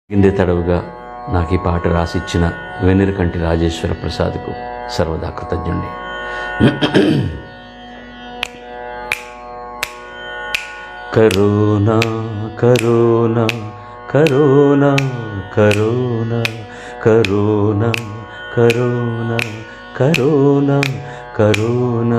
కిందే తడవుగా నాకు ఈ పాట రాసిచ్చిన వెన్నెరకంటి రాజేశ్వర ప్రసాద్కు సర్వదా కృతజ్ఞుణ్ణి. Corona corona corona corona corona corona corona corona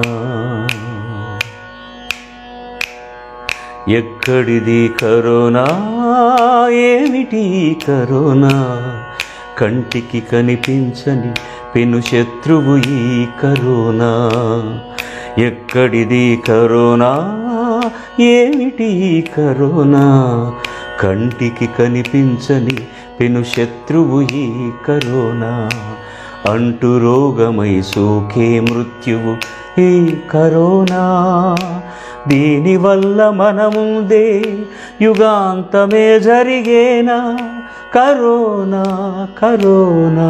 ఎక్కడిది కరోనా, ఏమిటి కరోనా, కంటికి కనిపించని పెను శత్రువు ఈ కరోనా. ఎక్కడిది కరోనా, ఏమిటి కరోనా, కంటికి కనిపించని పెను శత్రువు ఈ కరోనా. అంటు రోగమై సోకే మృత్యువు ఈ కరోనా. దీనివల్ల మన ముందే యుగాంతమే జరిగేనా. Corona corona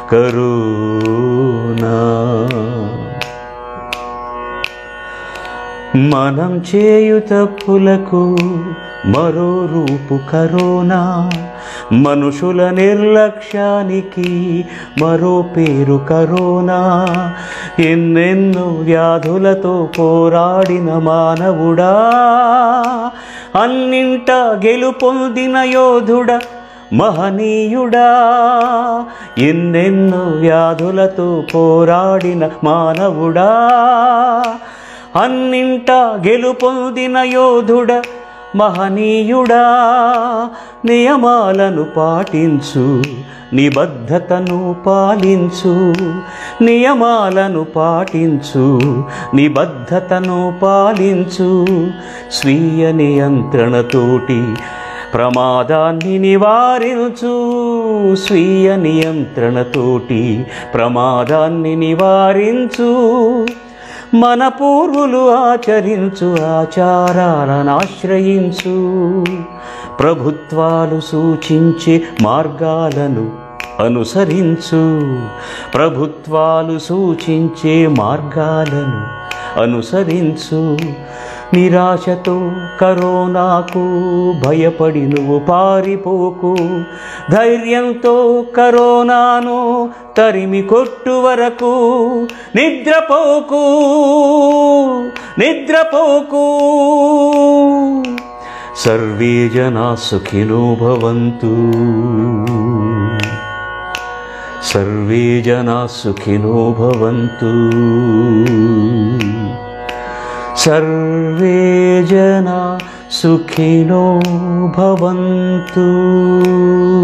corona. మనం చేయు తప్పులకు మరో రూపు కరోనా. మనుషుల నిర్లక్ష్యానికి మరో పేరు కరోనా. ఎన్నెన్నో వ్యాధులతో పోరాడిన మానవుడా, అన్నింట గెలుపొందిన యోధుడా, మహనీయుడా. ఎన్నెన్నో వ్యాధులతో పోరాడిన మానవుడా, అన్నింట గెలుపొందిన యోధుడా, మహనీయుడా. నియమాలను పాటించు, నిబద్ధతను పాలించు. నియమాలను పాటించు, నిబద్ధతను పాలించు. స్వీయ నియంత్రణతోటి ప్రమాదాన్ని నివారించు. స్వీయ నియంత్రణతోటి ప్రమాదాన్ని నివారించు. మన పూర్వులు ఆచరించు ఆచారాలను ఆశ్రయించు. ప్రభుత్వాలు సూచించే మార్గాలను అనుసరించు. ప్రభుత్వాలు సూచించే మార్గాలను అనుసరించు. నిరాశతో కరోనాకు భయపడి నువ్వు పారిపోకు. ధైర్యంతో కరోనాను తరిమి కొట్టు వరకు నిద్రపోకు, నిద్రపోకు. సర్వే జనా సుఖినో భవంతు. సర్వే జనా సుఖినో భవంతు. సర్వే జనా సుఖినో భవంతు.